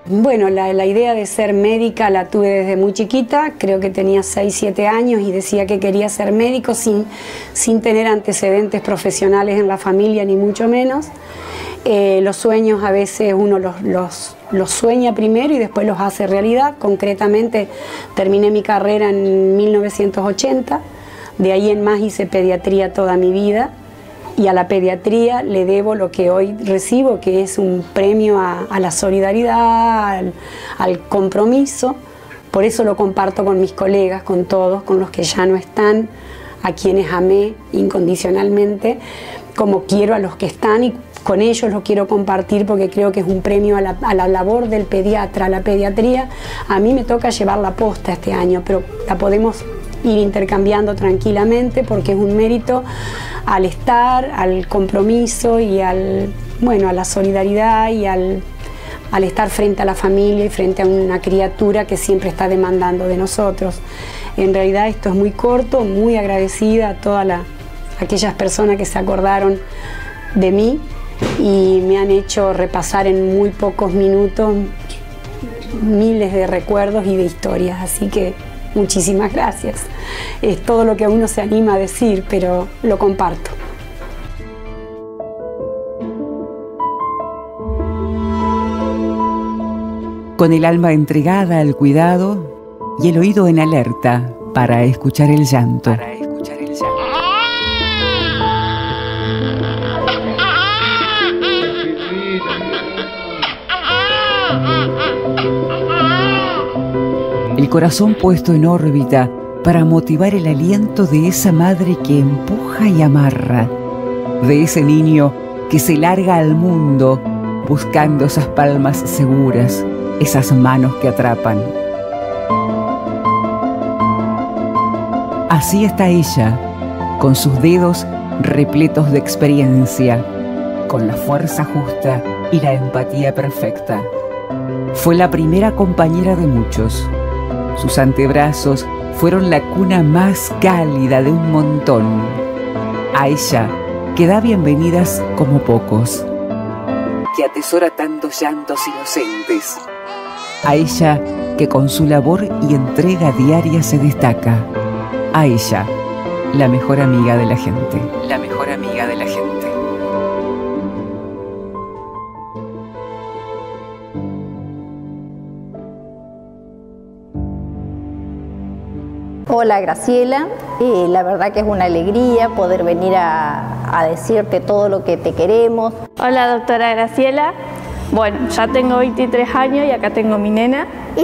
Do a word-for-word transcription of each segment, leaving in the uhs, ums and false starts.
Bueno, la, la idea de ser médica la tuve desde muy chiquita, creo que tenía seis, siete años y decía que quería ser médico sin, sin tener antecedentes profesionales en la familia, ni mucho menos. Eh, los sueños a veces uno los, los, los sueña primero y después los hace realidad. Concretamente terminé mi carrera en mil novecientos ochenta, de ahí en más hice pediatría toda mi vida. Y a la pediatría le debo lo que hoy recibo, que es un premio a, a la solidaridad, al, al compromiso. Por eso lo comparto con mis colegas, con todos, con los que ya no están, a quienes amé incondicionalmente, como quiero a los que están, y con ellos lo quiero compartir porque creo que es un premio a la, a la labor del pediatra, a la pediatría. A mí me toca llevar la posta este año, pero la podemos ir intercambiando tranquilamente porque es un mérito al estar, al compromiso y al, bueno, a la solidaridad y al, al estar frente a la familia y frente a una criatura que siempre está demandando de nosotros. En realidad esto es muy corto, muy agradecida a todas la, aquellas personas que se acordaron de mí y me han hecho repasar en muy pocos minutos miles de recuerdos y de historias, así que muchísimas gracias. Es todo lo que uno se anima a decir, pero lo comparto. Con el alma entregada al cuidado y el oído en alerta para escuchar el llanto. Para escuchar el llanto. El corazón puesto en órbita para motivar el aliento de esa madre que empuja y amarra, de ese niño que se larga al mundo buscando esas palmas seguras, esas manos que atrapan. Así está ella, con sus dedos repletos de experiencia, con la fuerza justa y la empatía perfecta. Fue la primera compañera de muchos. Sus antebrazos fueron la cuna más cálida de un montón. A ella, que da bienvenidas como pocos, que atesora tantos llantos inocentes. A ella, que con su labor y entrega diaria se destaca. A ella, la mejor amiga de la gente. La mejor amiga de la gente. Hola Graciela, eh, la verdad que es una alegría poder venir a, a decirte todo lo que te queremos. Hola doctora Graciela, bueno, ya tengo veintitrés años y acá tengo mi nena,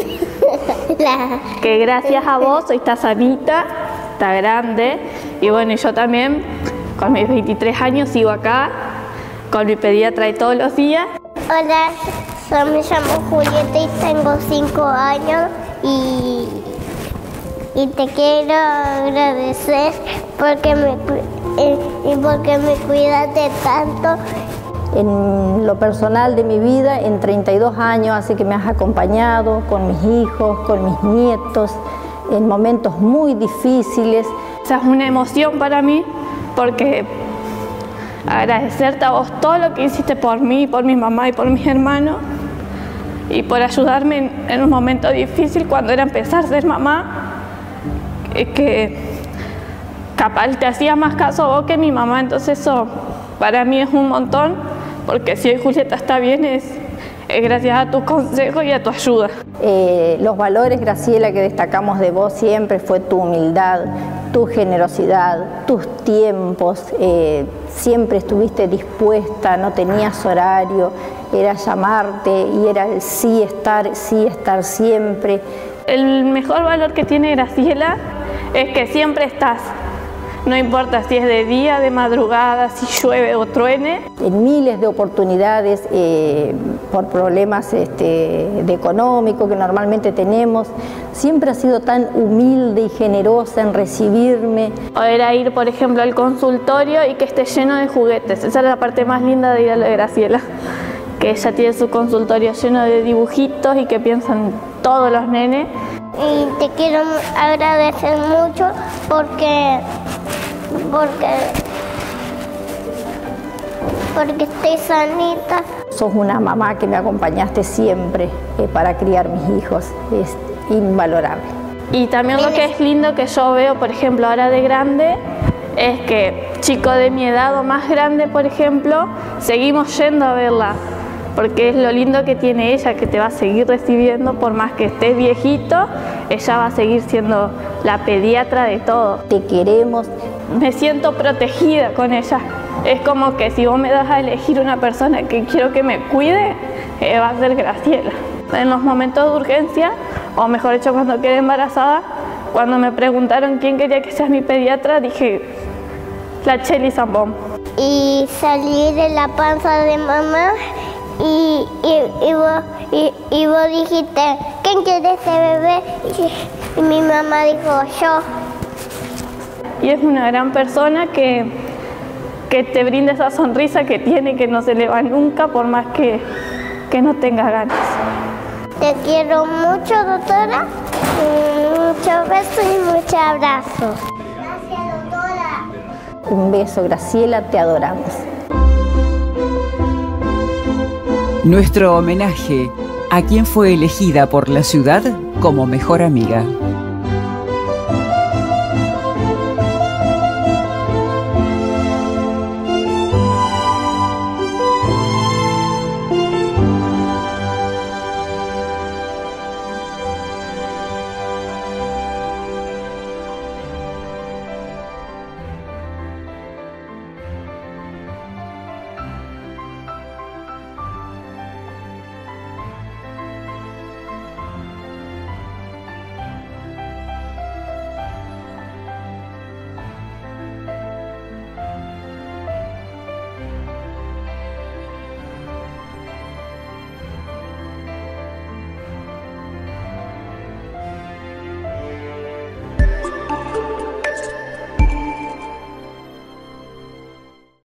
que gracias a vos hoy está sanita, está grande, y bueno, y yo también con mis veintitrés años sigo acá, con mi pediatra y todos los días. Hola, yo me llamo Julieta y tengo cinco años y... Y te quiero agradecer porque me, eh, y porque me cuidaste tanto. En lo personal de mi vida, en treinta y dos años, así que me has acompañado con mis hijos, con mis nietos, en momentos muy difíciles. O sea, es una emoción para mí porque agradecerte a vos todo lo que hiciste por mí, por mi mamá y por mis hermanos y por ayudarme en, en un momento difícil cuando era empezar a ser mamá. Que capaz te hacía más caso vos que mi mamá, entonces eso para mí es un montón, porque si hoy Julieta está bien es, es gracias a tus consejos y a tu ayuda. Eh, los valores, Graciela, que destacamos de vos siempre fue tu humildad, tu generosidad, tus tiempos, eh, siempre estuviste dispuesta, no tenías horario, era llamarte y era el sí estar, sí estar siempre. El mejor valor que tiene Graciela es que siempre estás, no importa si es de día, de madrugada, si llueve o truene. En miles de oportunidades, eh, por problemas este, de económico que normalmente tenemos, siempre has sido tan humilde y generosa en recibirme. O era ir, por ejemplo, al consultorio y que esté lleno de juguetes. Esa es la parte más linda de ir a lo de Graciela, que ella tiene su consultorio lleno de dibujitos y que piensan todos los nenes. Y te quiero agradecer mucho porque, porque, porque estoy sanita. Sos una mamá que me acompañaste siempre eh, para criar mis hijos, es invalorable. Y también lo que es lindo que yo veo, por ejemplo, ahora de grande, es que chicos de mi edad o más grande, por ejemplo, seguimos yendo a verla, porque es lo lindo que tiene ella, que te va a seguir recibiendo por más que estés viejito, ella va a seguir siendo la pediatra de todo. Te queremos. Me siento protegida con ella. Es como que si vos me das a elegir una persona que quiero que me cuide, eh, va a ser Graciela. En los momentos de urgencia, o mejor dicho, cuando quedé embarazada, cuando me preguntaron quién quería que sea mi pediatra, dije la Cheli Zambón. Y salí de la panza de mamá y, y, y, vos, y, y vos dijiste, ¿quién quiere ese bebé? Y, y mi mamá dijo, yo. Y es una gran persona que, que te brinda esa sonrisa que tiene, que no se le va nunca, por más que, que no tenga ganas. Te quiero mucho, doctora. Muchos besos y muchos abrazos. Gracias, doctora. Un beso, Graciela, te adoramos. Nuestro homenaje a quien fue elegida por la ciudad como mejor amiga.